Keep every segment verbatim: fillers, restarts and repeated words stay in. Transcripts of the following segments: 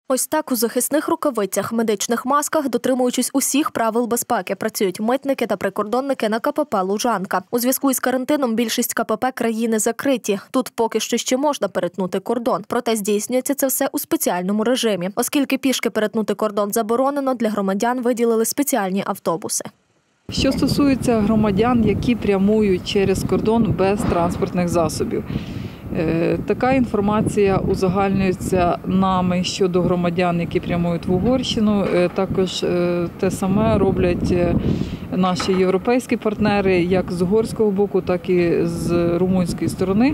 Ось так у захисних рукавицях, медичних масках, дотримуючись усіх правил безпеки, працюють митники та прикордонники на ка пе пе «Лужанка». У зв'язку із карантином більшість ка пе пе країни закриті. Тут поки що ще можна перетнути кордон. Проте здійснюється це все у спеціальному режимі. Оскільки пішки перетнути кордон заборонено, для громадян виділили спеціальні автобуси. Що стосується громадян, які прямують через кордон без транспортних засобів. Така інформація узагальнюється нами щодо громадян, які прямують в Угорщину. Також те саме роблять наші європейські партнери, як з угорського боку, так і з румунської сторони.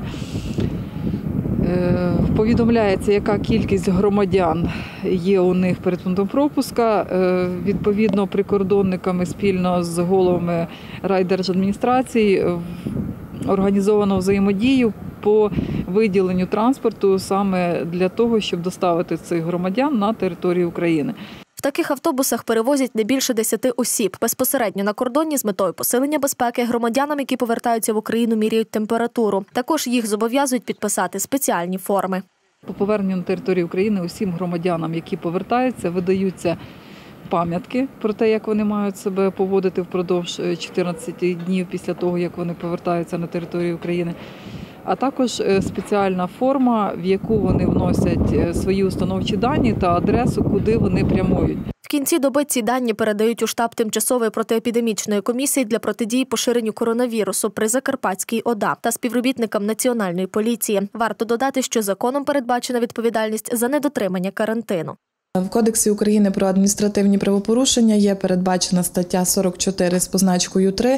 Повідомляється, яка кількість громадян є у них перед пунктом пропуска. Відповідно, прикордонниками спільно з головами райдержадміністрації організовано взаємодію по виділенню транспорту саме для того, щоб доставити цих громадян на територію України. В таких автобусах перевозять не більше десяти осіб. Безпосередньо на кордоні з метою посилення безпеки громадянам, які повертаються в Україну, міряють температуру. Також їх зобов'язують підписати спеціальні форми. По поверненню на територію України усім громадянам, які повертаються, видаються пам'ятки про те, як вони мають себе поводити впродовж чотирнадцяти днів після того, як вони повертаються на територію України. А також спеціальна форма, в яку вони вносять свої установчі дані та адресу, куди вони прямують. В кінці доби ці дані передають у штаб тимчасової протиепідемічної комісії для протидії поширенню коронавірусу при Закарпатській ОДА та співробітникам Національної поліції. Варто додати, що законом передбачена відповідальність за недотримання карантину. В Кодексі України про адміністративні правопорушення є передбачена стаття сорок чотири з позначкою три.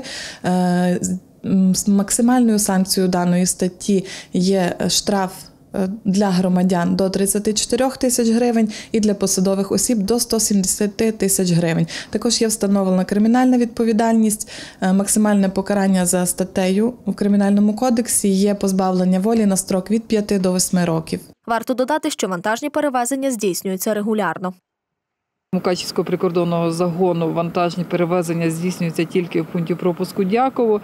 Максимальною санкцією даної статті є штраф для громадян до тридцяти чотирьох тисяч гривень і для посадових осіб до ста сімдесяти тисяч гривень. Також є встановлена кримінальна відповідальність. Максимальне покарання за статтею у Кримінальному кодексі є позбавлення волі на строк від п'яти до восьми років. Варто додати, що вантажні перевезення здійснюються регулярно. Мукачівського прикордонного загону вантажні перевезення здійснюються тільки в пункті пропуску Дяково.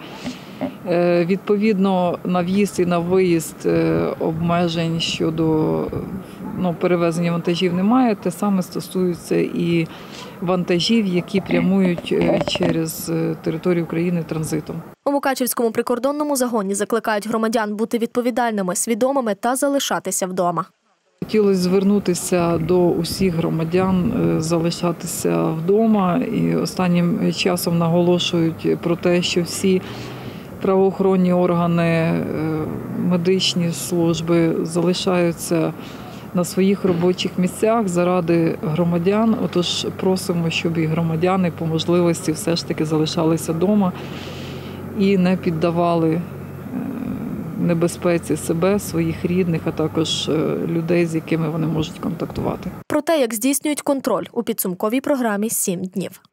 Відповідно, на в'їзд і на виїзд обмежень щодо ну, перевезення вантажів немає. Те саме стосується і вантажів, які прямують через територію України транзитом. У Мукачівському прикордонному загоні закликають громадян бути відповідальними, свідомими та залишатися вдома. Хотілося звернутися до усіх громадян, залишатися вдома. І останнім часом наголошують про те, що всі правоохоронні органи, медичні служби залишаються на своїх робочих місцях заради громадян. Отож просимо, щоб і громадяни по можливості все ж таки залишалися вдома і не піддавали небезпеці себе, своїх рідних, а також людей, з якими вони можуть контактувати. Про те, як здійснюють контроль у підсумковій програмі «Сім днів».